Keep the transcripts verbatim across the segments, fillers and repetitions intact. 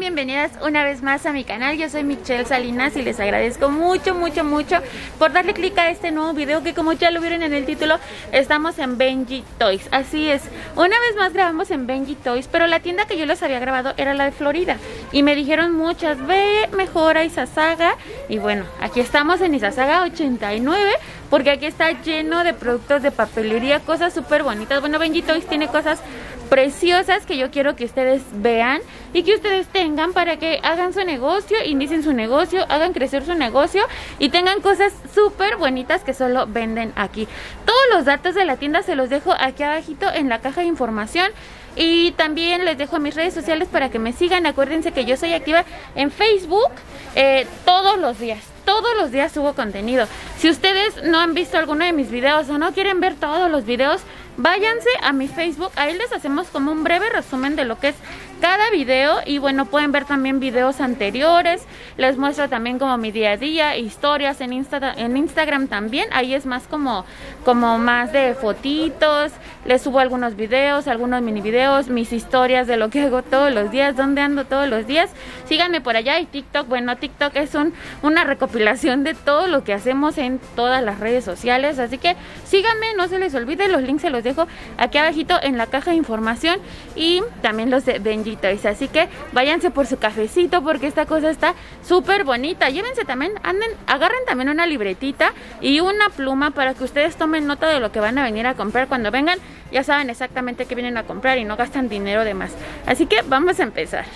Bienvenidas una vez más a mi canal. Yo soy Michelle Salinas y les agradezco mucho, mucho, mucho por darle clic a este nuevo video que, como ya lo vieron en el título, estamos en Benji Toys. Así es, una vez más grabamos en Benji Toys, pero la tienda que yo les había grabado era la de Florida y me dijeron muchas, ve mejor a Izazaga. Y bueno, aquí estamos en Izazaga ochenta y nueve porque aquí está lleno de productos de papelería, cosas súper bonitas. Bueno, Benji Toys tiene cosas preciosas que yo quiero que ustedes vean y que ustedes tengan para que hagan su negocio, inicien su negocio, hagan crecer su negocio y tengan cosas súper bonitas que solo venden aquí. Todos los datos de la tienda se los dejo aquí abajito en la caja de información. Y también les dejo mis redes sociales para que me sigan. Acuérdense que yo soy activa en Facebook eh, todos los días. Todos los días subo contenido. Si ustedes no han visto alguno de mis videos o no quieren ver todos los videos, váyanse a mi Facebook. Ahí les hacemos como un breve resumen de lo que es cada video. Y bueno, pueden ver también videos anteriores. Les muestro también como mi día a día, historias en, Insta en Instagram también. Ahí es más como, como más de fotitos. Les subo algunos videos, algunos mini videos, mis historias de lo que hago todos los días, dónde ando todos los días. Síganme por allá. Y TikTok, bueno, TikTok es un, una recopilación de todo lo que hacemos en todas las redes sociales. Así que síganme, no se les olvide. Los links se los dejo aquí abajito en la caja de información y también los de Benji Toys. Así que váyanse por su cafecito porque esta cosa está súper bonita. Llévense también, anden, agarren también una libretita y una pluma para que ustedes tomen nota de lo que van a venir a comprar. Cuando vengan ya saben exactamente qué vienen a comprar y no gastan dinero de más. Así que vamos a empezar.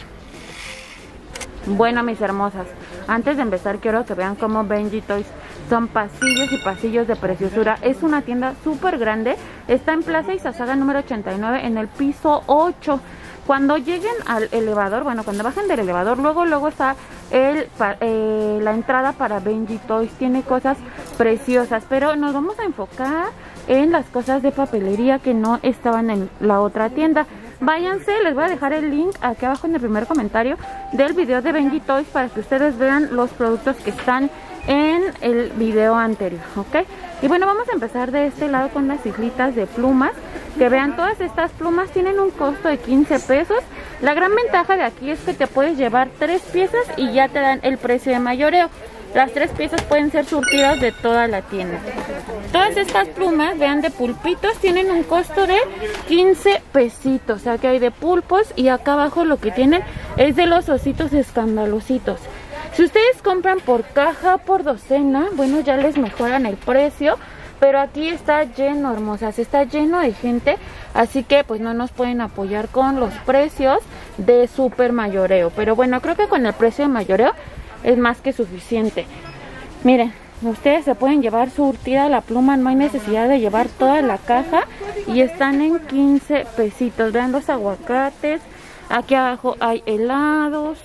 Bueno, mis hermosas, antes de empezar quiero que vean cómo Benji Toys son pasillos y pasillos de preciosura. Es una tienda súper grande. Está en Plaza Izazaga número ochenta y nueve en el piso ocho. Cuando lleguen al elevador, bueno, cuando bajen del elevador, luego luego está el, eh, la entrada para Benji Toys. Tiene cosas preciosas, pero nos vamos a enfocar en las cosas de papelería que no estaban en la otra tienda. Váyanse, les voy a dejar el link aquí abajo en el primer comentario del video de Benji Toys para que ustedes vean los productos que están en el video anterior, ¿ok? Y bueno, vamos a empezar de este lado con las islitas de plumas. Que vean, todas estas plumas tienen un costo de quince pesos. La gran ventaja de aquí es que te puedes llevar tres piezas y ya te dan el precio de mayoreo. Las tres piezas pueden ser surtidas de toda la tienda. Todas estas plumas, vean, de pulpitos, tienen un costo de quince pesitos. O sea que hay de pulpos y acá abajo lo que tienen es de los ositos escandalositos. Si ustedes compran por caja, por docena, bueno, ya les mejoran el precio. Pero aquí está lleno, hermosas, está lleno de gente, así que pues no nos pueden apoyar con los precios de super mayoreo. Pero bueno, creo que con el precio de mayoreo es más que suficiente. Miren, ustedes se pueden llevar surtida la pluma, no hay necesidad de llevar toda la caja y están en quince pesitos. Vean los aguacates, aquí abajo hay helados.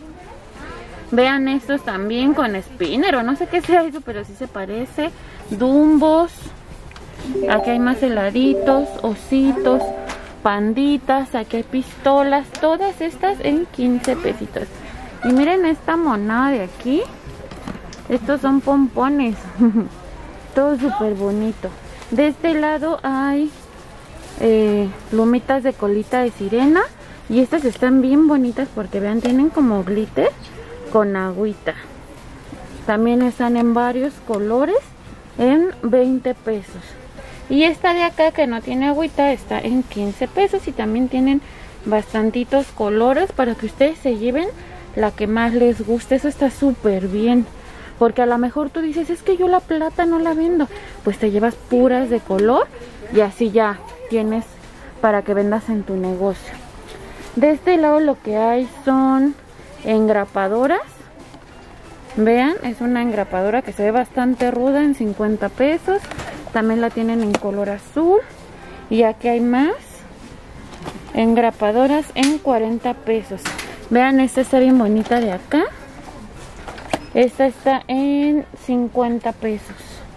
Vean estos también con spinner o no sé qué sea eso, pero sí se parece. Dumbos. Aquí hay más heladitos, ositos, panditas. Aquí hay pistolas. Todas estas en quince pesitos. Y miren esta monada de aquí. Estos son pompones. Todo súper bonito. De este lado hay eh, plumitas de colita de sirena. Y estas están bien bonitas porque vean, tienen como glitter con agüita. También están en varios colores en veinte pesos. Y esta de acá que no tiene agüita está en quince pesos. Y también tienen bastantitos colores para que ustedes se lleven la que más les guste. Eso está súper bien, porque a lo mejor tú dices, es que yo la plata no la vendo. Pues te llevas puras de color y así ya tienes para que vendas en tu negocio. De este lado lo que hay son engrapadoras. Vean, es una engrapadora que se ve bastante ruda en cincuenta pesos. También la tienen en color azul. Y aquí hay más engrapadoras en cuarenta pesos. Vean, esta está bien bonita de acá. Esta está en cincuenta pesos.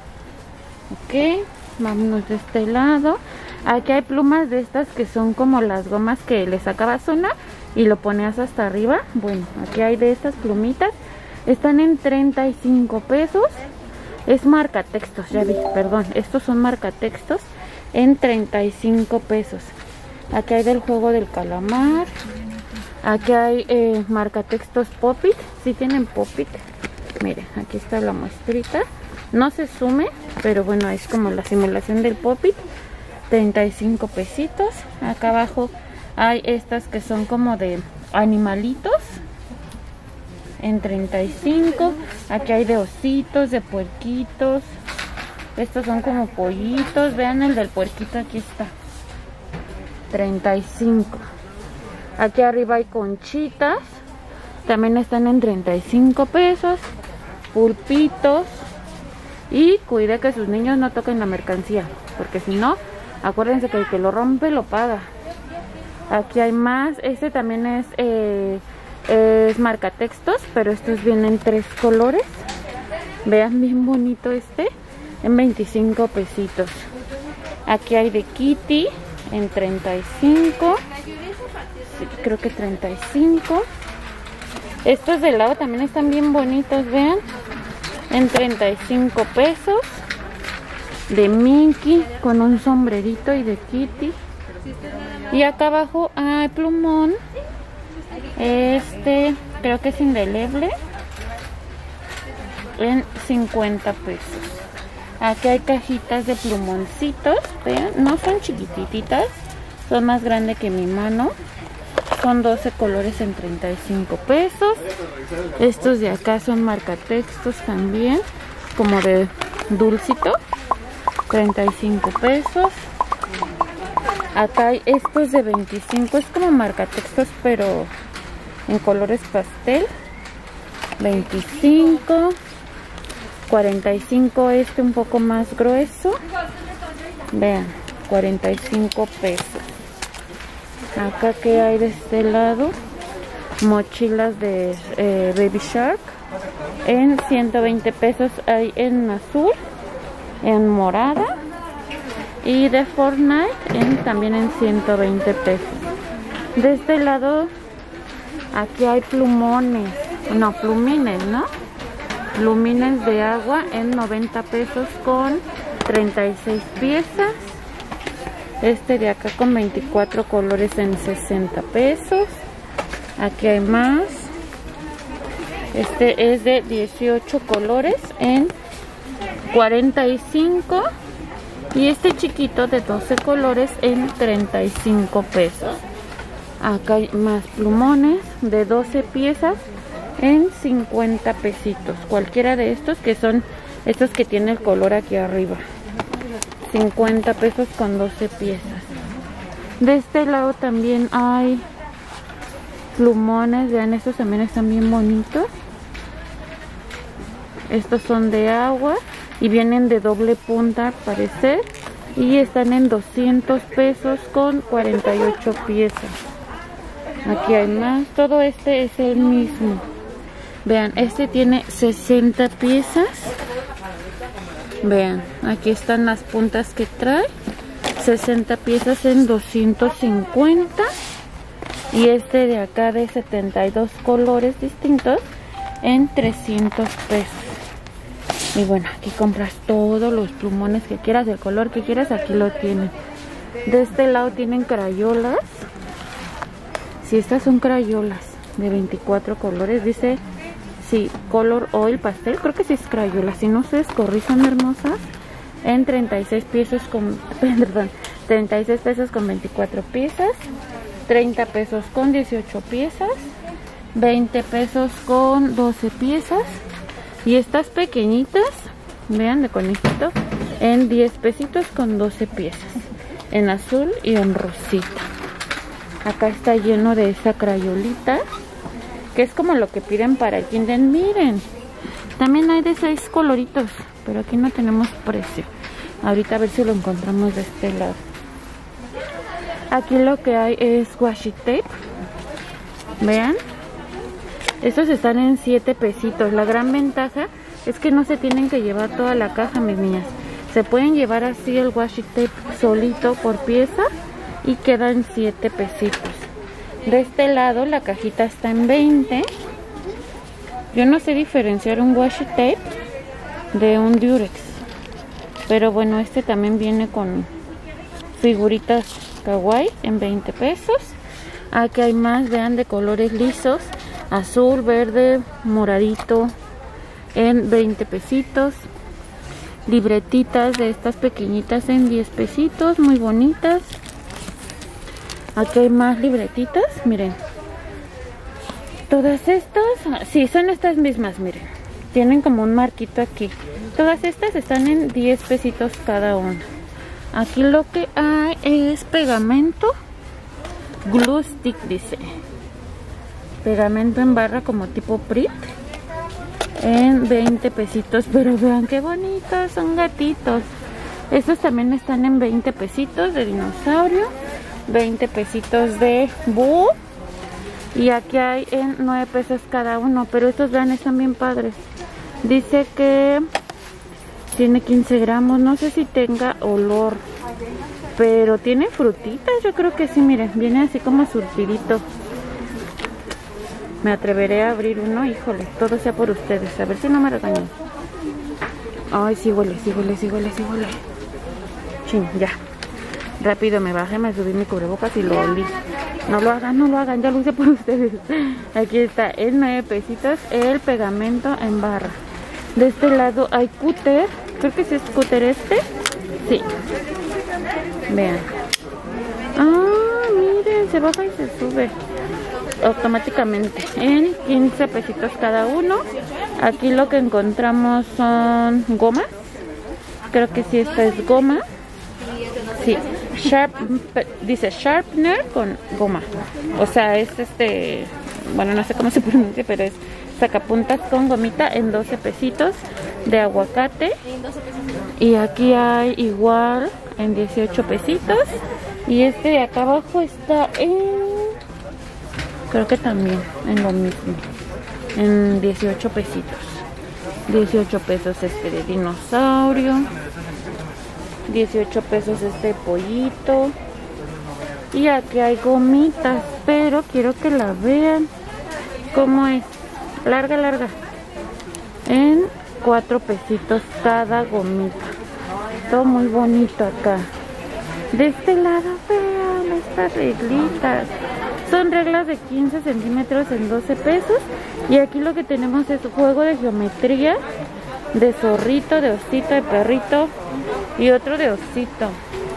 Ok, vámonos de este lado. Aquí hay plumas de estas que son como las gomas que le sacabas una y lo ponías hasta arriba. Bueno, aquí hay de estas plumitas. Están en treinta y cinco pesos. Es marcatextos, ya vi, perdón. Estos son marcatextos en treinta y cinco pesos. Aquí hay del juego del calamar. Aquí hay eh, marcatextos Pop-It. Si tienen Pop-It. Miren, aquí está la muestrita. No se sume, pero bueno, es como la simulación del Pop-It. treinta y cinco pesitos. Acá abajo hay estas que son como de animalitos. En treinta y cinco. Aquí hay de ositos, de puerquitos. Estos son como pollitos. Vean el del puerquito, aquí está. treinta y cinco. Aquí arriba hay conchitas. También están en treinta y cinco pesos. Pulpitos. Y cuide que sus niños no toquen la mercancía, porque si no, acuérdense que el que lo rompe lo paga. Aquí hay más. Este también es, eh, es marcatextos, pero estos vienen tres colores. Vean, bien bonito este. En veinticinco pesitos. Aquí hay de Kitty en treinta y cinco. Sí, creo que treinta y cinco. Estos de lado también están bien bonitos, vean. En treinta y cinco pesos. De Mickey con un sombrerito y de Kitty. Y acá abajo hay plumón. Este creo que es indeleble. En cincuenta pesos. Aquí hay cajitas de plumoncitos. Vean, no son chiquititas. Son más grandes que mi mano. Son doce colores en treinta y cinco pesos. Estos de acá son marcatextos también, como de dulcito. treinta y cinco pesos. Acá hay estos de veinticinco. Es como marcatextos, pero en colores pastel. veinticinco. cuarenta y cinco este un poco más grueso. Vean, cuarenta y cinco pesos. Acá que hay de este lado, mochilas de eh, Baby Shark en ciento veinte pesos. Hay en azul, en morada y de Fortnite en, también en ciento veinte pesos. De este lado aquí hay plumones, no, plumines, ¿no? Lumines de agua en noventa pesos con treinta y seis piezas. Este de acá con veinticuatro colores en sesenta pesos. Aquí hay más. Este es de dieciocho colores en cuarenta y cinco. Y este chiquito de doce colores en treinta y cinco pesos. Acá hay más plumones de doce piezas en cincuenta pesitos. Cualquiera de estos, que son estos que tiene el color aquí arriba. cincuenta pesos con doce piezas. De este lado también hay plumones. Vean, estos también están bien bonitos. Estos son de agua y vienen de doble punta al parecer. Y están en doscientos pesos con cuarenta y ocho piezas. Aquí hay más. Todo este es el mismo. Vean, este tiene sesenta piezas. Vean, aquí están las puntas que trae. sesenta piezas en doscientos cincuenta. Y este de acá de setenta y dos colores distintos en trescientos pesos. Y bueno, aquí compras todos los plumones que quieras, del color que quieras, aquí lo tienen. De este lado tienen crayolas. Si estas son crayolas de veinticuatro colores, dice... Sí, color oil pastel, creo que sí es crayola. Si no se descorrizan, hermosas. En treinta y seis pesos con, perdón, treinta y seis pesos con veinticuatro piezas. treinta pesos con dieciocho piezas. veinte pesos con doce piezas. Y estas pequeñitas, vean, de conejito, en diez pesitos con doce piezas. En azul y en rosita. Acá está lleno de esa crayolita, que es como lo que piden para el kinder. Miren, también hay de seis coloritos, pero aquí no tenemos precio. Ahorita a ver si lo encontramos de este lado. Aquí lo que hay es washi tape. Vean, estos están en siete pesitos. La gran ventaja es que no se tienen que llevar toda la caja, mis niñas. Se pueden llevar así el washi tape solito por pieza y queda en siete pesitos. De este lado la cajita está en veinte. Yo no sé diferenciar un washi tape de un Durex, pero bueno, este también viene con figuritas kawaii en veinte pesos. Aquí hay más, vean, de colores lisos. Azul, verde, moradito. En veinte pesitos. Libretitas de estas pequeñitas en diez pesitos. Muy bonitas. Aquí hay más libretitas, miren. Todas estas, sí, son estas mismas, miren. Tienen como un marquito aquí. Todas estas están en diez pesitos cada una. Aquí lo que hay es pegamento. Glue stick, dice. Pegamento en barra como tipo Prit. En veinte pesitos. Pero vean qué bonitos, son gatitos. Estos también están en veinte pesitos de dinosaurio. veinte pesitos de búho. Y aquí hay en nueve pesos cada uno. Pero estos, vean, están bien padres. Dice que tiene quince gramos. No sé si tenga olor, pero tiene frutitas. Yo creo que sí, miren. Viene así como surtidito. Me atreveré a abrir uno. Híjole, todo sea por ustedes. A ver si no me regañan. Ay, sí huele, sí huele, sí huele, sí huele. Chin, ya. Rápido me bajé, me subí mi cubrebocas y lo olí. No lo hagan, no lo hagan, ya lo hice por ustedes. Aquí está, en nueve pesitos, el pegamento en barra. De este lado hay cúter. Creo que sí es cúter este. Sí. Vean. Ah, miren, se baja y se sube automáticamente. En quince pesitos cada uno. Aquí lo que encontramos son gomas. Creo que sí, esta es goma. Sí. Sharp, dice sharpener con goma. O sea, es este, bueno, no sé cómo se pronuncia, pero es sacapuntas con gomita en doce pesitos de aguacate. Y aquí hay igual en dieciocho pesitos. Y este de acá abajo está en, creo que también en lo mismo, en dieciocho pesitos. dieciocho pesos este de dinosaurio. dieciocho pesos este pollito. Y aquí hay gomitas, pero quiero que la vean cómo es. Larga, larga. En cuatro pesitos cada gomita. Todo muy bonito acá. De este lado, vean estas reglitas. Son reglas de quince centímetros en doce pesos. Y aquí lo que tenemos es juego de geometría. De zorrito, de osito, de perrito. Y otro de osito.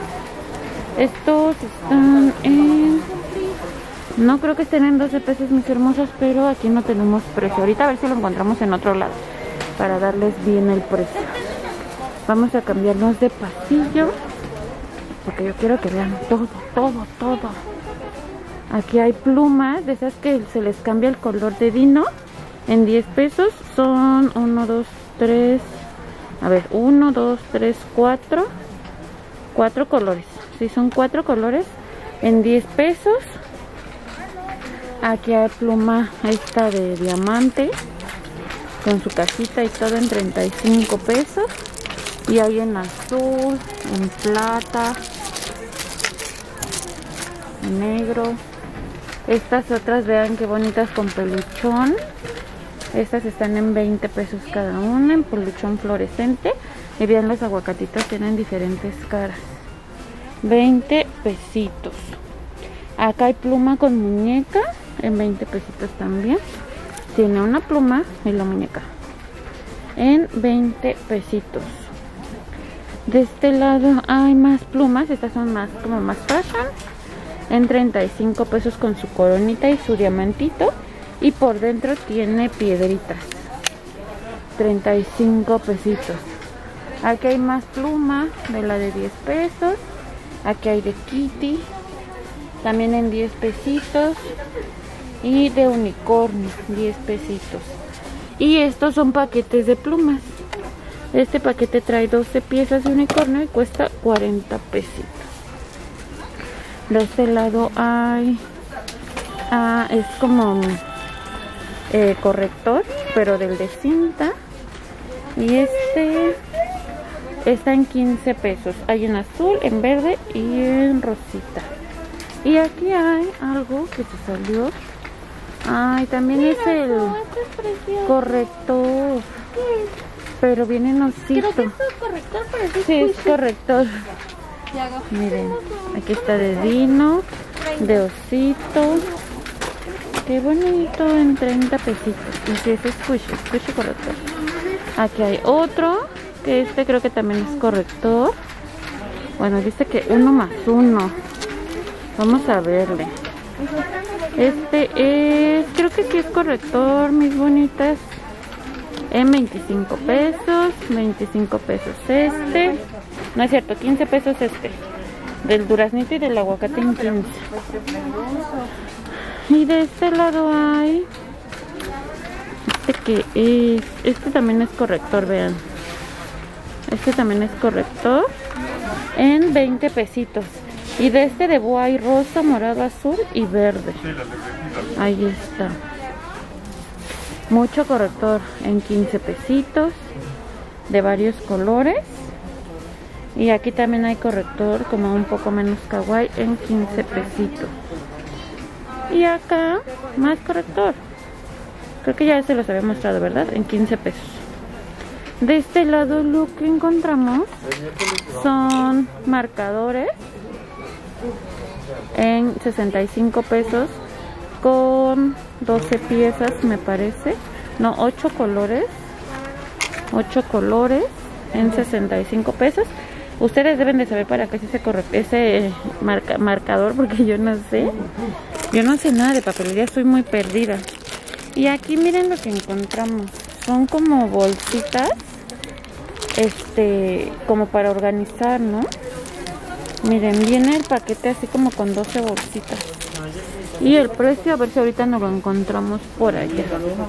Estos están en... no creo que estén en doce pesos, mis hermosas, pero aquí no tenemos precio. Ahorita a ver si lo encontramos en otro lado para darles bien el precio. Vamos a cambiarnos de pasillo porque yo quiero que vean todo, todo, todo. Aquí hay plumas de esas que se les cambia el color de dino en diez pesos. Son uno, dos, tres, a ver, uno, dos, tres, cuatro, cuatro colores. Sí, son cuatro colores en diez pesos. Aquí hay pluma esta de diamante con su casita y todo en treinta y cinco pesos. Y hay en azul, en plata, en negro. Estas otras, vean qué bonitas con peluchón. Estas están en veinte pesos cada una, en peluchón fluorescente. Y vean, los aguacatitos tienen diferentes caras. veinte pesitos. Acá hay pluma con muñeca en veinte pesitos también. Tiene una pluma y la muñeca en veinte pesitos. De este lado hay más plumas. Estas son más como más fashion, en treinta y cinco pesos con su coronita y su diamantito. Y por dentro tiene piedritas, treinta y cinco pesitos. Aquí hay más pluma de la de diez pesos. Aquí hay de Kitty, también en diez pesitos. Y de unicornio, diez pesitos. Y estos son paquetes de plumas. Este paquete trae doce piezas de unicornio y cuesta cuarenta pesitos. De este lado hay, ah, es como eh, corrector, pero del de cinta. Y este está en quince pesos. Hay en azul, en verde y en rosita. Y aquí hay algo que se salió. Ay, también es el corrector. Pero viene en osito. Creo que esto es corrector, pero sí, sí es corrector. Miren, aquí está de Dino. de osito. Qué bonito, en treinta pesitos. Y si ese es squishy, squishy corrector. Aquí hay otro, que este creo que también es corrector. Bueno, dice que uno más uno. Vamos a verle. Este es, creo que sí es corrector, mis bonitas. En veinticinco pesos, veinticinco pesos este. No es cierto, quince pesos este. Del duraznito y del aguacate en quince. Y de este lado hay este que es, este también es corrector, vean. Este también es corrector en veinte pesitos. Y de este de boa hay rosa, morado, azul y verde. Ahí está. Mucho corrector en quince pesitos. De varios colores. Y aquí también hay corrector como un poco menos kawaii en quince pesitos. Y acá más corrector. Creo que ya se los había mostrado, ¿verdad? En quince pesos. De este lado lo que encontramos son marcadores en sesenta y cinco pesos con doce piezas, me parece. No, ocho colores. ocho colores en sesenta y cinco pesos. Ustedes deben de saber para qué es ese, ese marca marcador, porque yo no sé. Yo no sé nada de papelería, estoy muy perdida. Y aquí miren lo que encontramos. Son como bolsitas, este, como para organizar, ¿no? Miren, viene el paquete así como con doce bolsitas. Y el precio, a ver si ahorita nos lo encontramos por allá.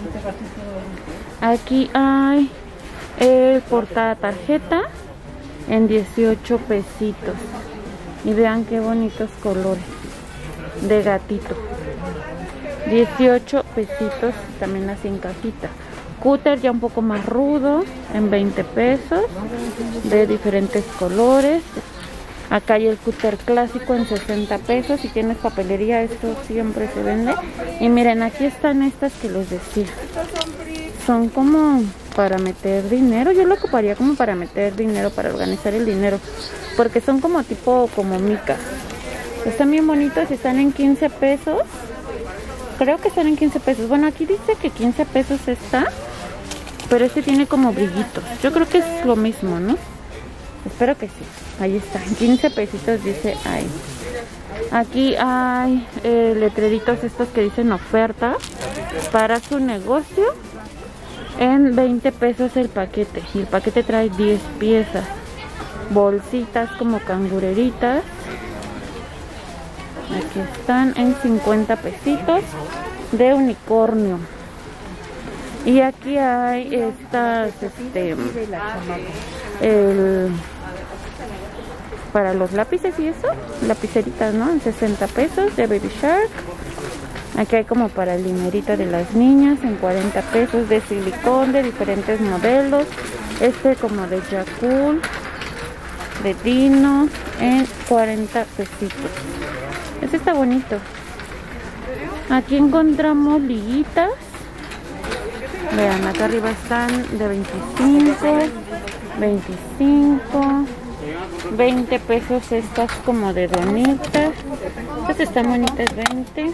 Aquí hay el porta tarjeta en dieciocho pesitos. Y vean qué bonitos colores de gatito. dieciocho pesitos, también así en cajita. Cúter ya un poco más rudo en veinte pesos, de diferentes colores. Acá hay el cúter clásico en sesenta pesos. Si tienes papelería, esto siempre se vende. Y miren, aquí están estas que les decía. Son como para meter dinero. Yo lo ocuparía como para meter dinero, para organizar el dinero, porque son como tipo como mica. Están bien bonitos y están en quince pesos. Creo que están en quince pesos. Bueno, aquí dice que quince pesos está, pero este tiene como brillitos. Yo creo que es lo mismo, ¿no? Espero que sí. Ahí está, en quince pesitos dice ahí. Aquí hay eh, letreritos estos que dicen oferta para su negocio. En veinte pesos el paquete. Y el paquete trae diez piezas. Bolsitas como cangureritas. Aquí están en cincuenta pesitos de unicornio. Y aquí hay estas, este, el, para los lápices y eso, lapiceritas, ¿no? En sesenta pesos de Baby Shark. Aquí hay como para el dinerito de las niñas en cuarenta pesos de silicón de diferentes modelos. Este como de Yakul, de Dino, en cuarenta pesitos. Este está bonito. Aquí encontramos liguitas. Vean, acá arriba están de veinticinco, veinticinco, veinte pesos estas como de donitas. Estas están bonitas, veinte.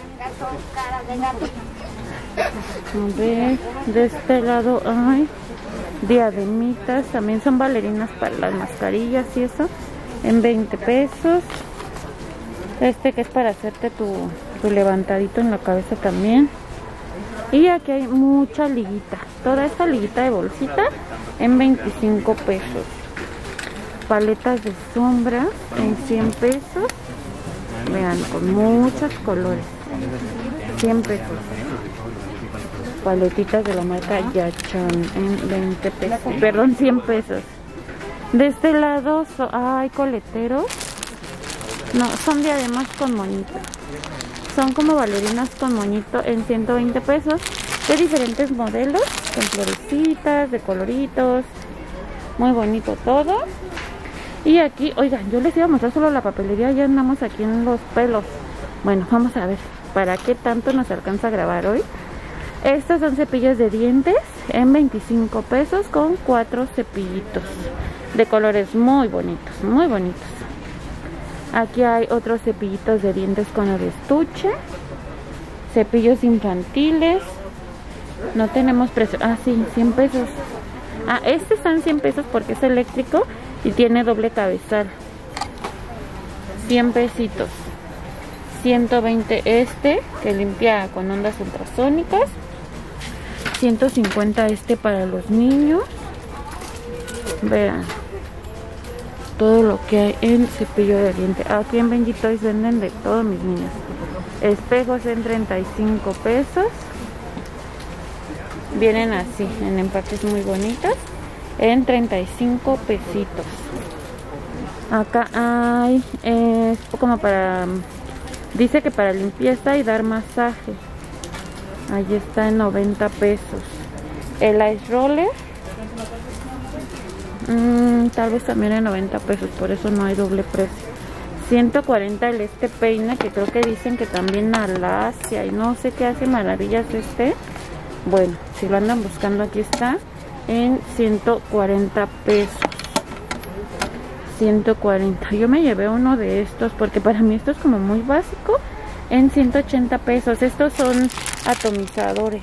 A ver, de este lado hay diademitas. También son bailarinas para las mascarillas y eso. En veinte pesos. Este que es para hacerte tu, tu levantadito en la cabeza también. Y aquí hay mucha liguita. Toda esta liguita de bolsita en veinticinco pesos. Paletas de sombra en cien pesos. Vean, con muchos colores. cien pesos. Paletitas de la marca Yachan en veinte pesos. Perdón, cien pesos. De este lado so, hay coleteros. No, son diademas con moñito. Son como bailarinas con moñito en ciento veinte pesos. De diferentes modelos. Con florecitas, de coloritos. Muy bonito todo. Y aquí, oigan, yo les iba a mostrar solo la papelería. Ya andamos aquí en los pelos. Bueno, vamos a ver para qué tanto nos alcanza a grabar hoy. Estos son cepillos de dientes en veinticinco pesos con cuatro cepillitos. De colores muy bonitos, muy bonitos. Aquí hay otros cepillitos de dientes con el estuche. Cepillos infantiles. No tenemos precio. Ah, sí, cien pesos. Ah, este está en cien pesos porque es eléctrico y tiene doble cabezal. cien pesitos. ciento veinte este, que limpia con ondas ultrasónicas. ciento cincuenta este para los niños. Vean todo lo que hay en cepillo de dientes. Aquí en Benji Toys venden de todo, mis niños. Espejos en treinta y cinco pesos. Vienen así, en empaques muy bonitas, en treinta y cinco pesitos. Acá hay, es como para, dice que para limpieza y dar masaje. Ahí está en noventa pesos. El Ice Roller, mmm, tal vez también en noventa pesos, por eso no hay doble precio. ciento cuarenta el este peine, que creo que dicen que también alacia y no sé qué hace maravillas este. Bueno, si lo andan buscando, aquí está en ciento cuarenta pesos. ciento cuarenta. Yo me llevé uno de estos porque para mí esto es como muy básico. En ciento ochenta pesos. Estos son atomizadores.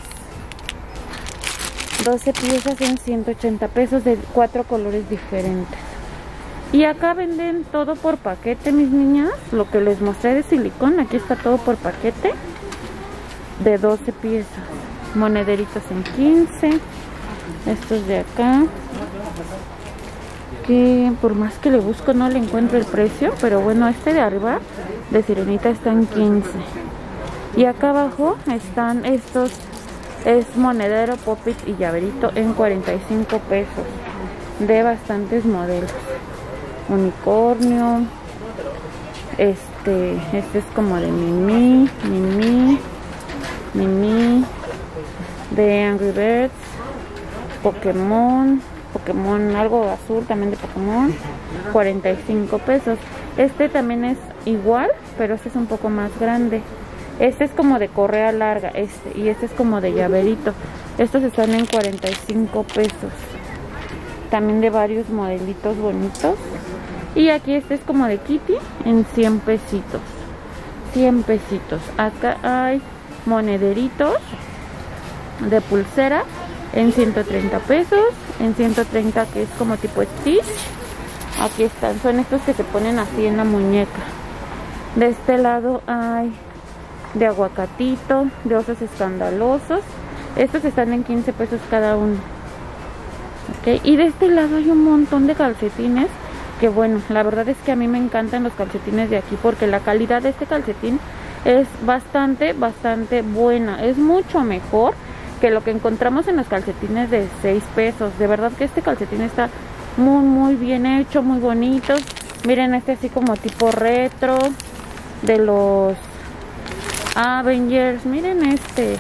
doce piezas en ciento ochenta pesos de cuatro colores diferentes. Y acá venden todo por paquete, mis niñas. Lo que les mostré de silicón, aquí está todo por paquete de doce piezas. Monederitos en quince. Estos de acá, que por más que le busco no le encuentro el precio, pero bueno, este de arriba de sirenita está en quince. Y acá abajo están estos, es monedero, pop-it y llaverito en cuarenta y cinco pesos, de bastantes modelos. Unicornio, este este es como de Mimi, Mimi, Mimi, de Angry Birds, Pokémon, Pokémon algo azul también de Pokémon, cuarenta y cinco pesos. Este también es igual, pero este es un poco más grande. Este es como de correa larga, este, y este es como de llaverito. Estos están en cuarenta y cinco pesos. También de varios modelitos bonitos. Y aquí este es como de Kitty en cien pesitos. cien pesitos. Acá hay monederitos de pulsera en ciento treinta pesos. En ciento treinta, que es como tipo Stitch. Aquí están, son estos que se ponen así en la muñeca. De este lado hay de aguacatito, de osos escandalosos. Estos están en quince pesos cada uno. Okay. Y de este lado hay un montón de calcetines. Que bueno, la verdad es que a mí me encantan los calcetines de aquí, porque la calidad de este calcetín es bastante, bastante buena. Es mucho mejor que lo que encontramos en los calcetines de seis pesos. De verdad que este calcetín está muy, muy bien hecho, muy bonito. Miren, este así como tipo retro de los Avengers. Miren este.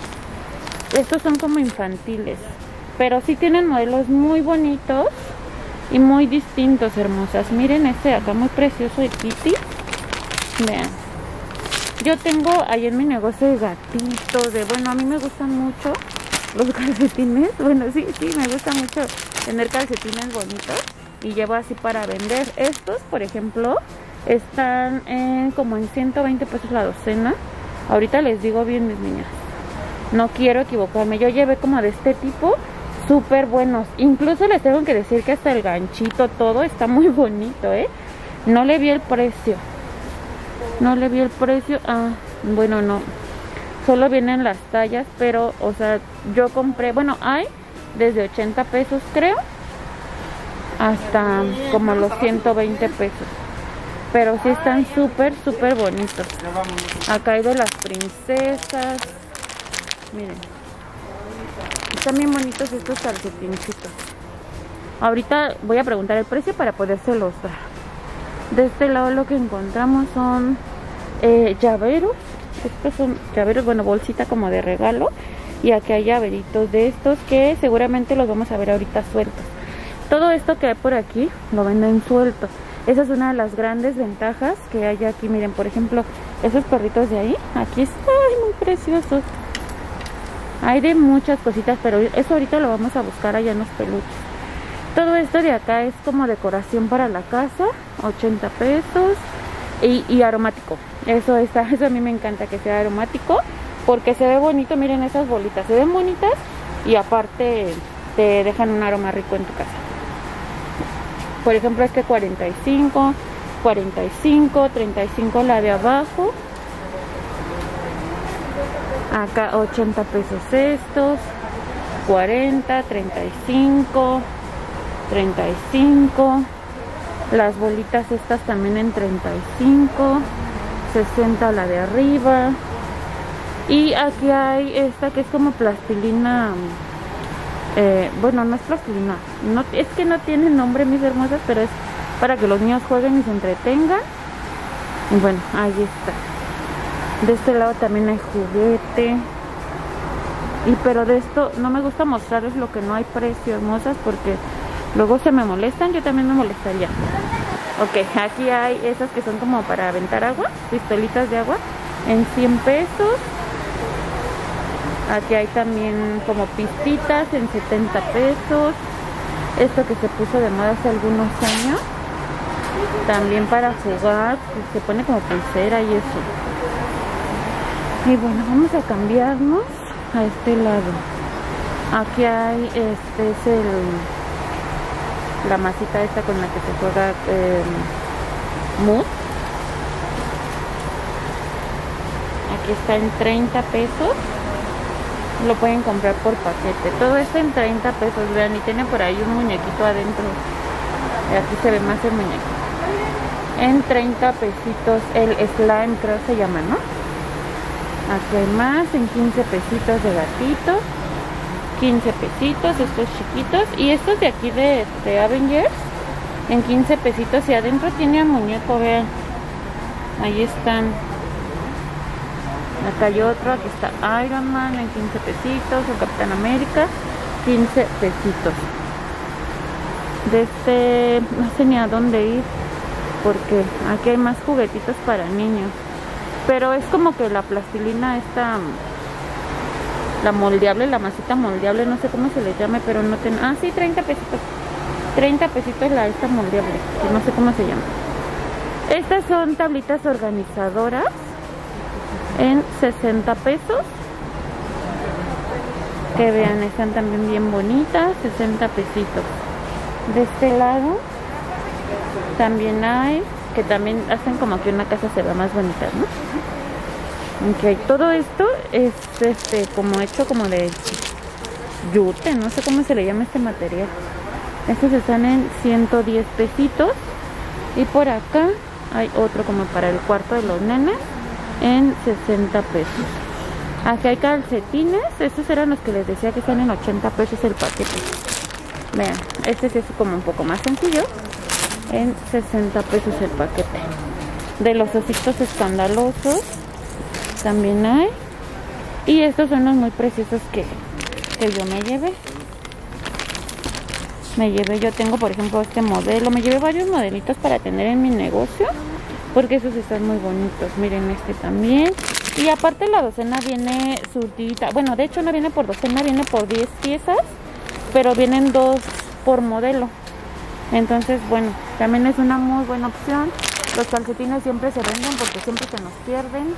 Estos son como infantiles, pero sí tienen modelos muy bonitos y muy distintos, hermosas. Miren este de acá, muy precioso, de Kitty. Vean. Yo tengo ahí en mi negocio de gatitos, de bueno, a mí me gustan mucho los calcetines. Bueno, sí, sí, me gusta mucho tener calcetines bonitos y llevo así para vender. Estos, por ejemplo, están en como en ciento veinte pesos la docena. Ahorita les digo bien, mis niñas, no quiero equivocarme. Yo llevé como de este tipo, súper buenos. Incluso les tengo que decir que hasta el ganchito, todo está muy bonito, ¿eh? No le vi el precio. No le vi el precio. Ah, bueno, no. Solo vienen las tallas, pero, o sea, yo compré, bueno, hay desde ochenta pesos, creo, hasta como los ciento veinte pesos. Pero sí están súper, súper bonitos. Acá hay de las princesas. Miren. Están bien bonitos estos calcetincitos. Ahorita voy a preguntar el precio para podérselos dar. De este lado lo que encontramos son eh, llaveros. Estos son llaveros, bueno, bolsita como de regalo. Y aquí hay llaveritos de estos que seguramente los vamos a ver ahorita sueltos. Todo esto que hay por aquí lo venden suelto. Esa es una de las grandes ventajas que hay aquí. Miren, por ejemplo, esos perritos de ahí. Aquí están muy preciosos. Hay de muchas cositas, pero eso ahorita lo vamos a buscar allá en los peluches. Todo esto de acá es como decoración para la casa, ochenta pesos. y, y aromático. Eso está, eso a mí me encanta que sea aromático, porque se ve bonito. Miren esas bolitas, se ven bonitas y aparte te dejan un aroma rico en tu casa. Por ejemplo, este cuarenta y cinco, cuarenta y cinco, treinta y cinco la de abajo. Acá ochenta pesos estos, cuarenta, treinta y cinco, treinta y cinco. Las bolitas estas también en treinta y cinco, sesenta la de arriba. Y aquí hay esta que es como plastilina. Eh, bueno, no es plastilina, no, es que no tiene nombre, mis hermosas, pero es para que los niños jueguen y se entretengan. Y bueno, ahí está. De este lado también hay juguete. Y pero de esto no me gusta mostrarles lo que no hay precio, hermosas, porque luego se me molestan. Yo también me molestaría. Ok, aquí hay esas que son como para aventar agua, pistolitas de agua, en cien pesos. Aquí hay también como pistitas en setenta pesos. Esto que se puso de moda hace algunos años, también para jugar, se pone como pulsera y eso. Y bueno, vamos a cambiarnos a este lado. Aquí hay, este es el la masita esta con la que se juega eh, mousse. Aquí está en treinta pesos. Lo pueden comprar por paquete. Todo esto en treinta pesos, vean, y tiene por ahí un muñequito adentro. Y aquí se ve más el muñequito. En treinta pesitos el slime, creo se llama, ¿no? Aquí hay más, en quince pesitos de gatito. quince pesitos, estos chiquitos. Y estos de aquí de, de Avengers, en quince pesitos. Y adentro tiene al muñeco, vean. Ahí están. Acá hay otro, aquí está Iron Man en quince pesitos, o Capitán América, quince pesitos. De este, no sé ni a dónde ir, porque aquí hay más juguetitos para niños. Pero es como que la plastilina esta, la moldeable, la masita moldeable, no sé cómo se le llame, pero no tiene, ah sí, treinta pesitos. treinta pesitos la esta moldeable, que no sé cómo se llama. Estas son tablitas organizadoras en sesenta pesos, que vean, están también bien bonitas, sesenta pesitos. De este lado también hay, que también hacen como que una casa se vea más bonita, ¿no? Ok, todo esto es este como hecho como de yute, no sé cómo se le llama este material. Estos están en ciento diez pesitos. Y por acá hay otro como para el cuarto de los nenes en sesenta pesos. Aquí hay calcetines. Estos eran los que les decía que están en ochenta pesos el paquete. Vean, este sí es como un poco más sencillo, en sesenta pesos el paquete. De los ositos escandalosos también hay. Y estos son los muy preciosos que, que yo me llevé. Me llevé, yo tengo por ejemplo este modelo. Me llevé varios modelitos para tener en mi negocio, porque esos están muy bonitos. Miren este también. Y aparte la docena viene surtida. Bueno, de hecho no viene por docena, viene por diez piezas, pero vienen dos por modelo. Entonces, bueno, también es una muy buena opción. Los calcetines siempre se venden porque siempre se nos pierden.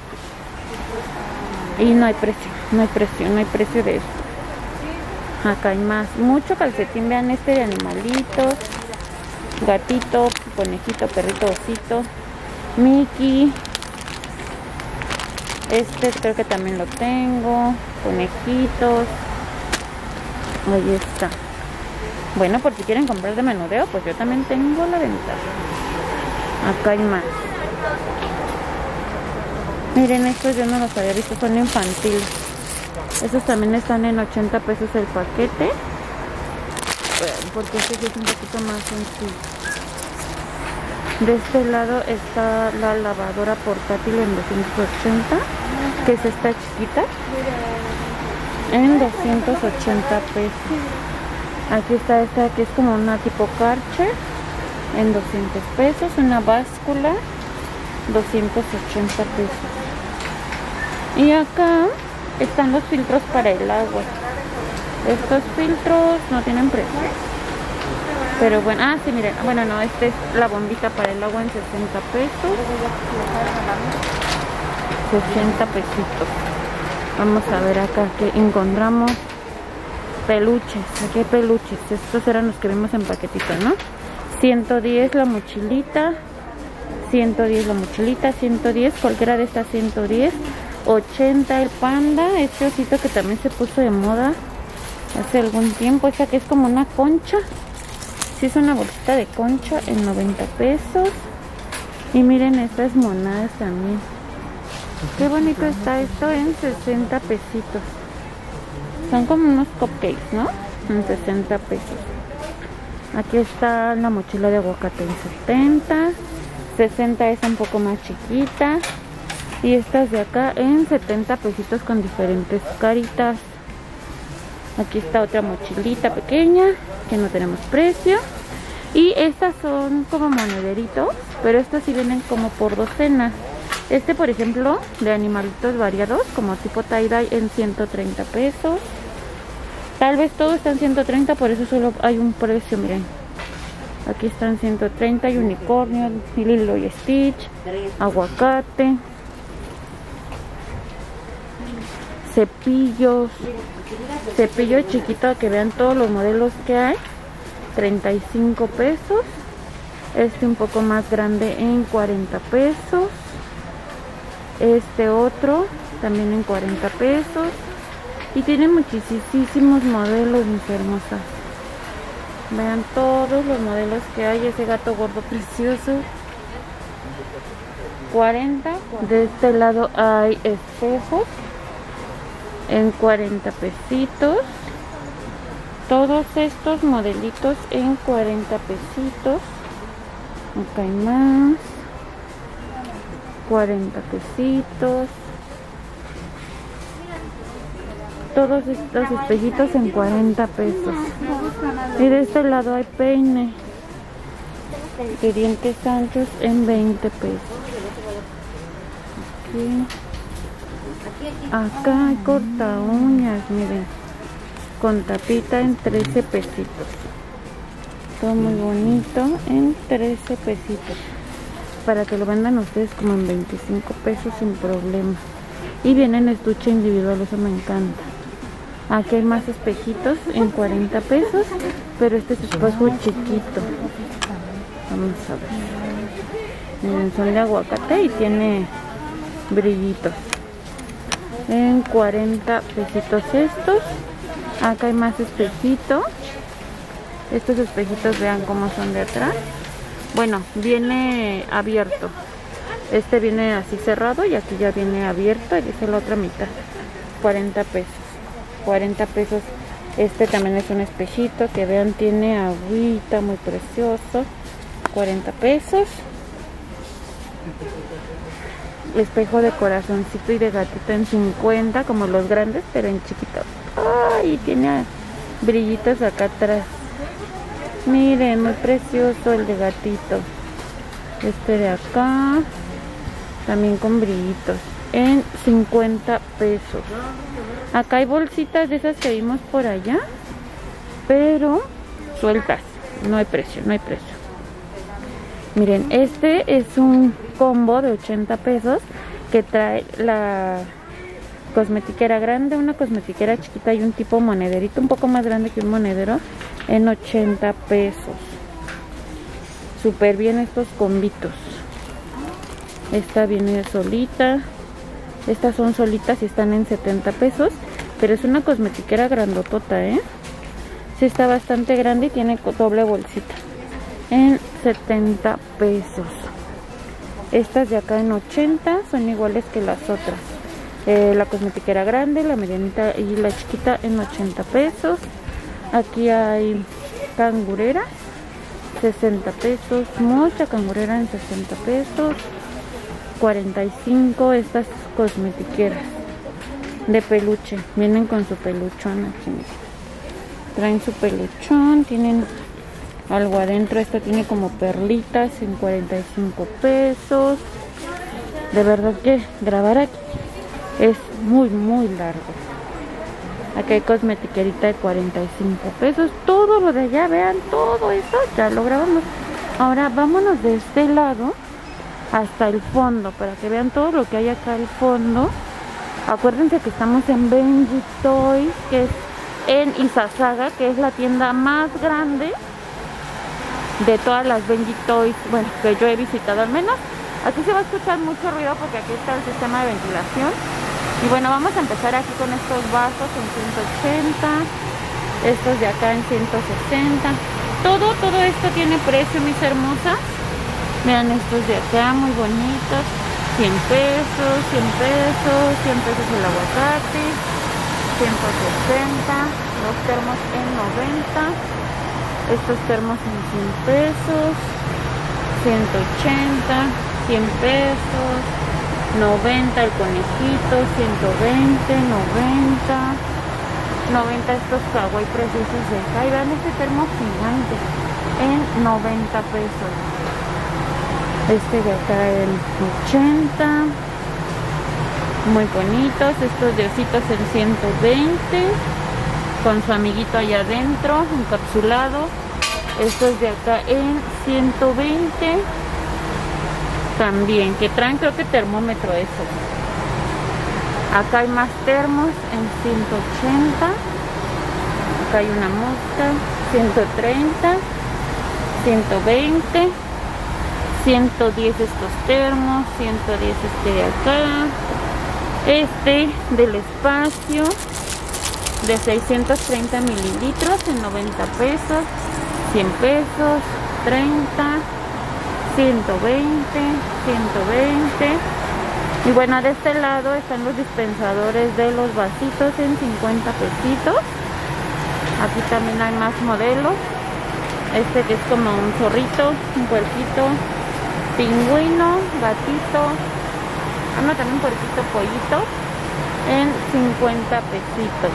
Y no hay precio, no hay precio, no hay precio de eso. Acá hay más, mucho calcetín. Vean este de animalitos, gatito, conejito, perrito, osito, Mickey. Este creo que también lo tengo, conejitos. Ahí está. Bueno, por si quieren comprar de menudeo, pues yo también tengo la ventaja. Acá hay más. Miren, estos yo no los había visto, son infantiles. Estos también están en ochenta pesos el paquete, porque este sí es un poquito más sencillo. De este lado está la lavadora portátil en doscientos ochenta, que es esta chiquita, en doscientos ochenta pesos. Aquí está esta que es como una tipo Karcher, en doscientos pesos. Una báscula, doscientos ochenta pesos. Y acá están los filtros para el agua. Estos filtros no tienen precio. Pero bueno, ah, sí, miren, bueno, no, esta es la bombita para el agua en sesenta pesos. sesenta pesitos. Vamos a ver acá que encontramos. Peluches, aquí hay peluches. Estos eran los que vimos en paquetito, ¿no? ciento diez la mochilita. ciento diez la mochilita, ciento diez, cualquiera de estas ciento diez. ochenta el panda, este osito que también se puso de moda hace algún tiempo. Esta que es como una concha. Sí, es una bolsita de concha en noventa pesos. Y miren estas monadas también. Qué bonito está esto en sesenta pesitos. Son como unos cupcakes, ¿no? En sesenta pesos. Aquí está la mochila de aguacate en setenta. sesenta es un poco más chiquita. Y estas de acá en setenta pesitos con diferentes caritas. Aquí está otra mochilita pequeña que no tenemos precio. Y estas son como monederitos, pero estos sí vienen como por docena. Este, por ejemplo, de animalitos variados, como tipo tie-dye, en ciento treinta pesos. Tal vez todo está en ciento treinta, por eso solo hay un precio, miren. Aquí están ciento treinta, hay unicornio, Lilo y Stitch, aguacate, cepillos, cepillo chiquito, que vean todos los modelos que hay, treinta y cinco pesos. Este un poco más grande en cuarenta pesos. Este otro también en cuarenta pesos. Y tiene muchísimos modelos, mis hermosas. Vean todos los modelos que hay. Ese gato gordo precioso, cuarenta. De este lado hay espejos en cuarenta pesitos. Todos estos modelitos en cuarenta pesitos. Acá hay más, cuarenta pesitos. Todos estos espejitos en cuarenta pesos. Y de este lado hay peine de dientes anchos en veinte pesos. Aquí. Acá hay corta uñas, miren, con tapita en trece pesitos. Todo muy bonito en trece pesitos. Para que lo vendan ustedes como en veinticinco pesos sin problema. Y vienen estuche individual, eso me encanta. Aquí hay más espejitos en cuarenta pesos, pero este es espejo chiquito. Vamos a ver. Miren, son de aguacate y tiene brillitos. En cuarenta pesitos estos. Acá hay más espejitos. Estos espejitos, vean cómo son de atrás. Bueno, viene abierto. Este viene así cerrado y aquí ya viene abierto. Y esta es la otra mitad. cuarenta pesos. cuarenta pesos. Este también es un espejito que vean, tiene agüita, muy precioso. cuarenta pesos. Espejo de corazoncito y de gatito en cincuenta, como los grandes, pero en chiquito. Ay, tiene brillitos acá atrás. Miren, muy precioso el de gatito. Este de acá también con brillitos en cincuenta pesos. Acá hay bolsitas de esas que vimos por allá, pero sueltas. No hay precio, no hay precio. Miren, este es un combo de ochenta pesos que trae la cosmetiquera grande, una cosmetiquera chiquita y un tipo monederito un poco más grande que un monedero en ochenta pesos. Súper bien estos combitos. Esta viene solita. Estas son solitas y están en setenta pesos. Pero es una cosmetiquera grandotota, ¿eh? Sí, está bastante grande y tiene doble bolsita. En setenta pesos. Estas de acá en ochenta son iguales que las otras. Eh, la cosmetiquera grande, la medianita y la chiquita en ochenta pesos. Aquí hay cangureras, sesenta pesos. Mucha cangurera en sesenta pesos. cuarenta y cinco estas cosmetiqueras de peluche. Vienen con su peluchón aquí. Traen su peluchón, tienen algo adentro. Esta tiene como perlitas en cuarenta y cinco pesos. De verdad que grabar aquí es muy muy largo. Acá hay cosmetiquerita de cuarenta y cinco pesos. Todo lo de allá, vean, todo eso ya lo grabamos. Ahora vámonos de este lado hasta el fondo para que vean todo lo que hay acá al fondo. Acuérdense que estamos en Benji Toys, que es en Izazaga, que es la tienda más grande de todas las Benji Toys, bueno, que yo he visitado al menos. Aquí se va a escuchar mucho ruido porque aquí está el sistema de ventilación. Y bueno, vamos a empezar aquí con estos vasos en ciento ochenta, estos de acá en ciento sesenta. Todo, todo esto tiene precio, mis hermosas. Vean estos de acá, muy bonitos. cien pesos, cien pesos, cien pesos el aguacate, ciento sesenta, los termos en noventa, estos termos en cien pesos, ciento ochenta, cien pesos, noventa el conejito, ciento veinte, noventa, noventa estos kawaii preciosos de acá. Y vean este termo gigante en noventa pesos. Este de acá en ochenta, muy bonitos. Estos de ositos en ciento veinte, con su amiguito allá adentro, encapsulado. Estos de acá en ciento veinte, también, que traen creo que termómetro eso. Acá hay más termos en ciento ochenta. Acá hay una mosca, ciento treinta, ciento veinte, ciento diez estos termos, ciento diez este de acá, este del espacio de seiscientos treinta mililitros en noventa pesos, cien pesos, treinta, ciento veinte, ciento veinte. Y bueno, de este lado están los dispensadores de los vasitos en cincuenta pesitos. Aquí también hay más modelos. Este que es como un zorrito, un puerquito, pingüino, gatito, ah, no, también puerquito, pollito, en cincuenta pesitos.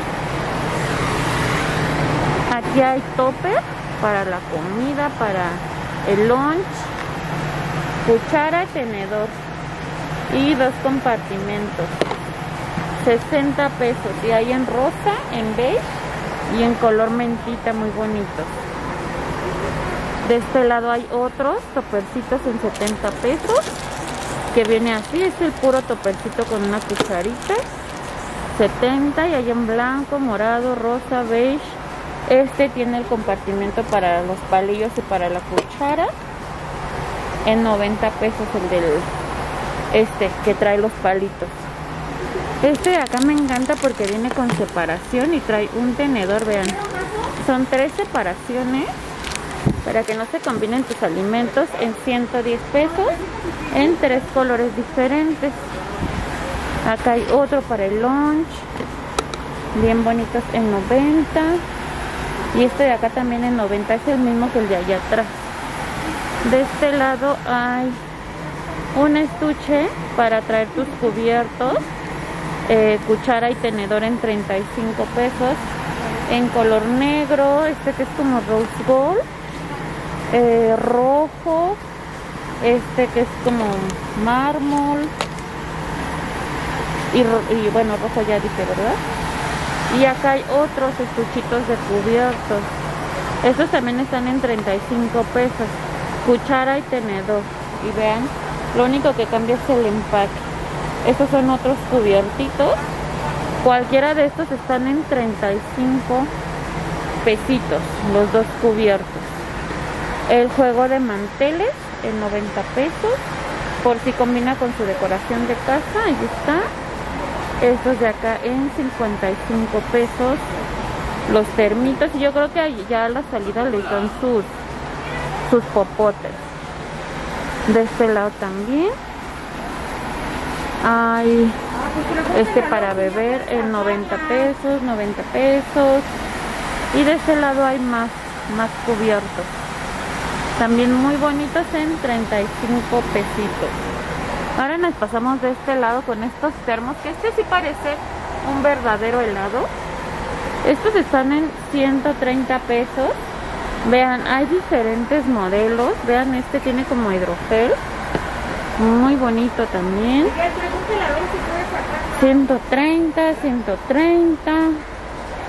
Aquí hay topper para la comida, para el lunch, cuchara, tenedor y dos compartimentos, sesenta pesos. Y hay en rosa, en beige y en color mentita, muy bonitos. De este lado hay otros topercitos en setenta pesos, que viene así, es el puro topercito con una cucharita, setenta. Y hay en blanco, morado, rosa, beige. Este tiene el compartimento para los palillos y para la cuchara, en noventa pesos el del este que trae los palitos. Este de acá me encanta porque viene con separación y trae un tenedor, vean, son tres separaciones para que no se combinen tus alimentos, en ciento diez pesos, en tres colores diferentes. Acá hay otro para el lunch, bien bonitos, en noventa. Y este de acá también en noventa, es el mismo que el de allá atrás. De este lado hay un estuche para traer tus cubiertos, eh, cuchara y tenedor en treinta y cinco pesos, en color negro, este que es como rose gold, eh, rojo, este que es como mármol, y, y bueno, rojo ya dije, ¿verdad? Y acá hay otros estuchitos de cubiertos. Estos también están en treinta y cinco pesos. Cuchara y tenedor. Y vean, lo único que cambia es el empaque. Estos son otros cubiertitos. Cualquiera de estos están en treinta y cinco pesitos, los dos cubiertos. El juego de manteles en noventa pesos. Por si combina con su decoración de casa. Ahí está. Estos de acá en cincuenta y cinco pesos, los termitos. Y yo creo que ya a la salida le dan sus sus popotes. De este lado también hay este para beber en noventa pesos, noventa pesos. Y de este lado hay más más cubiertos, también muy bonitos, en treinta y cinco pesitos. Ahora nos pasamos de este lado con estos termos, que este sí parece un verdadero helado. Estos están en ciento treinta pesos. Vean, hay diferentes modelos. Vean, este tiene como hidrogel, muy bonito también. ciento treinta, ciento treinta,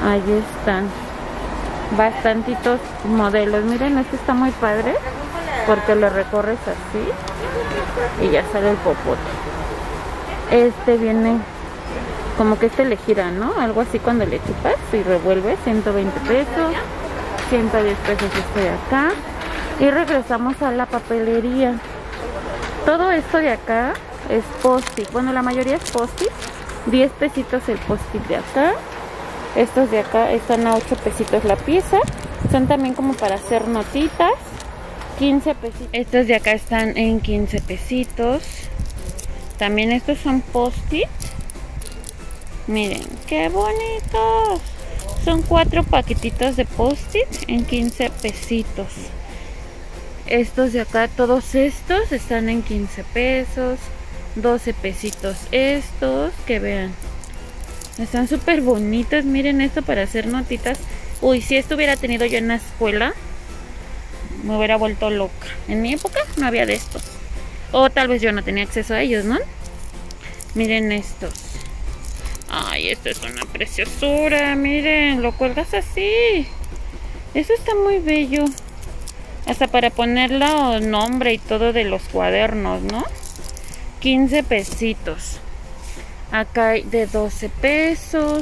Ahí están bastantitos modelos. Miren, este está muy padre porque lo recorres así y ya sale el popote. Este viene como que este le gira, ¿no? Algo así cuando le chupas y revuelves. Ciento veinte pesos, ciento diez pesos este de acá. Y regresamos a la papelería. Todo esto de acá es post-it. Bueno, la mayoría es post-it. diez pesitos el post-it de acá. Estos de acá están a ocho pesitos la pieza. Son también como para hacer notitas. quince pesitos. Estos de acá están en quince pesitos. También estos son post-it. Miren, qué bonitos. Son cuatro paquetitos de post-it en quince pesitos. Estos de acá, todos estos están en quince pesos. doce pesitos estos, que vean. Están súper bonitos. Miren esto para hacer notitas. Uy, si esto hubiera tenido yo en la escuela, me hubiera vuelto loca. En mi época no había de estos. O tal vez yo no tenía acceso a ellos, ¿no? Miren estos. Ay, esto es una preciosura. Miren, lo cuelgas así. Eso está muy bello. Hasta para ponerle nombre y todo de los cuadernos, ¿no? quince pesitos. Acá hay de doce pesos.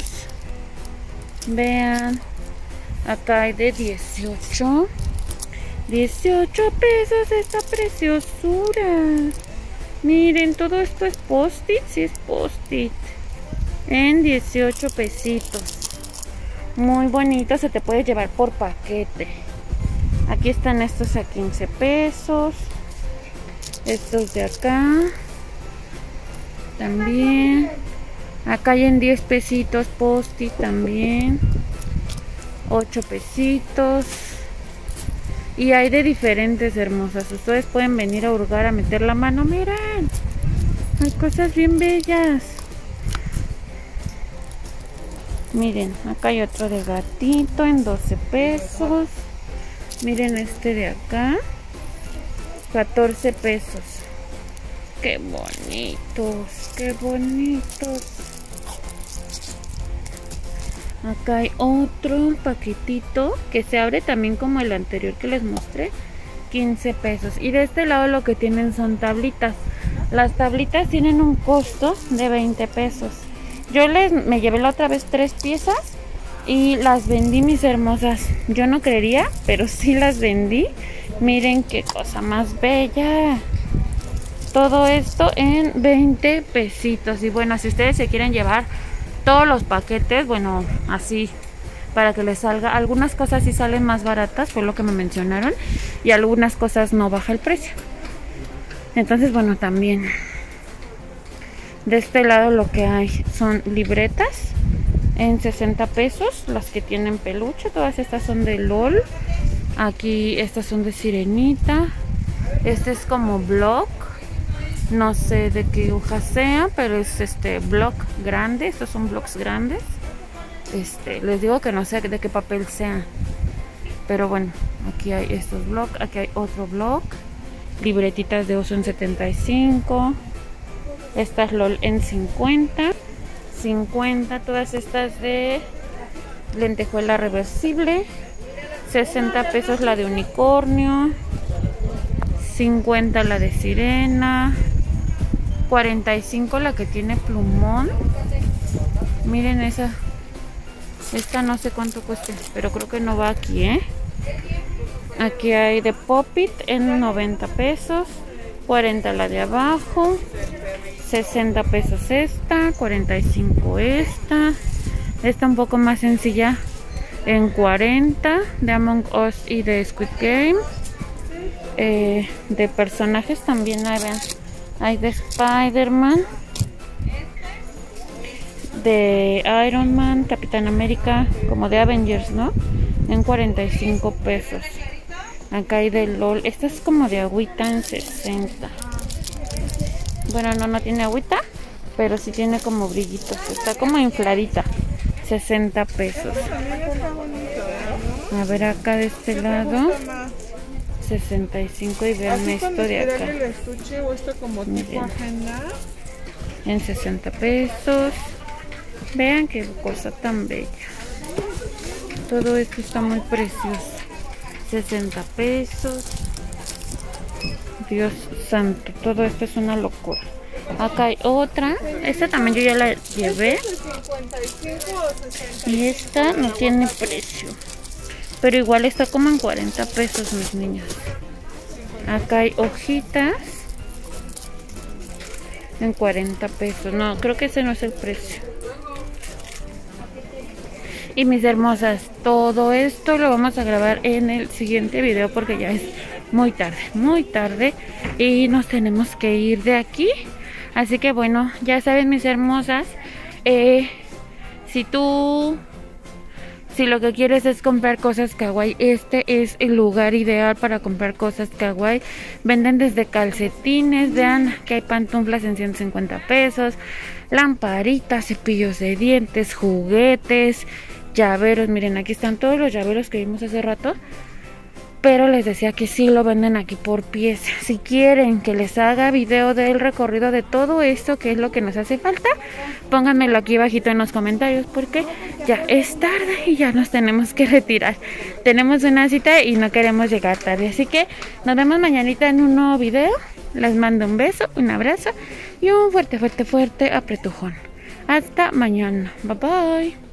Vean. Acá hay de dieciocho. dieciocho pesos esta preciosura. Miren, todo esto es post-it. Sí, es post-it. En dieciocho pesitos. Muy bonito. Se te puede llevar por paquete. Aquí están estos a quince pesos. Estos de acá. También. Acá hay en diez pesitos post-it también. ocho pesitos. Y hay de diferentes, hermosas. Ustedes pueden venir a hurgar, a meter la mano. Miren. Hay cosas bien bellas. Miren, acá hay otro de gatito en doce pesos. Miren este de acá. catorce pesos. Qué bonitos, qué bonitos. Acá hay otro paquetito que se abre también como el anterior que les mostré. quince pesos. Y de este lado lo que tienen son tablitas. Las tablitas tienen un costo de veinte pesos. Yo les me llevé la otra vez tres piezas y las vendí, mis hermosas. Yo no creería, pero sí las vendí. Miren qué cosa más bella. Todo esto en veinte pesitos. Y bueno, si ustedes se quieren llevar todos los paquetes, bueno, así, para que les salga. Algunas cosas sí salen más baratas, fue lo que me mencionaron. Y algunas cosas no baja el precio. Entonces, bueno, también. De este lado lo que hay son libretas en sesenta pesos. Las que tienen peluche. Todas estas son de LOL. Aquí estas son de Sirenita. Este es como block. No sé de qué hoja sea, pero es este block grande. Estos son blocks grandes. Este, les digo que no sé de qué papel sea. Pero bueno, aquí hay estos blocks. Aquí hay otro block. Libretitas de oso en setenta y cinco. Estas LOL en cincuenta. cincuenta. Todas estas de lentejuela reversible. sesenta pesos la de unicornio. cincuenta la de sirena. cuarenta y cinco la que tiene plumón. Miren esa. Esta no sé cuánto cueste, pero creo que no va aquí, ¿eh? Aquí hay de Pop-It en noventa pesos. cuarenta la de abajo. sesenta pesos esta. cuarenta y cinco esta. Esta un poco más sencilla en cuarenta. De Among Us y de Squid Game. Eh, de personajes también hay, vean. Hay de Spider-Man, de Iron Man, Capitán América, como de Avengers, ¿no? En cuarenta y cinco pesos. Acá hay de LOL. Esta es como de agüita en sesenta. Bueno, no, no tiene agüita, pero sí tiene como brillitos. Está como infladita. sesenta pesos. A ver acá de este lado. sesenta y cinco y vean esto de acá. El estuche o esto como tipo agenda. En sesenta pesos. Vean qué cosa tan bella. todo esto está muy precioso. sesenta pesos. Dios santo, todo esto es una locura. Acá hay otra. Esta también yo ya la llevé. Y esta no tiene precio. Pero igual está como en cuarenta pesos, mis niños. Acá hay hojitas. En cuarenta pesos. No, creo que ese no es el precio. Y mis hermosas, todo esto lo vamos a grabar en el siguiente video porque ya es muy tarde, muy tarde y nos tenemos que ir de aquí. Así que bueno, ya saben, mis hermosas, eh, si tú, si lo que quieres es comprar cosas kawaii, este es el lugar ideal para comprar cosas kawaii. Venden desde calcetines, vean que hay pantuflas en ciento cincuenta pesos, lamparitas, cepillos de dientes, juguetes, llaveros. Miren, aquí están todos los llaveros que vimos hace rato. Pero les decía que sí lo venden aquí por pieza. Si quieren que les haga video del recorrido de todo esto, que es lo que nos hace falta, pónganmelo aquí abajito en los comentarios, porque ya es tarde y ya nos tenemos que retirar. Tenemos una cita y no queremos llegar tarde. Así que nos vemos mañanita en un nuevo video. Les mando un beso, un abrazo y un fuerte, fuerte, fuerte apretujón. Hasta mañana. Bye bye.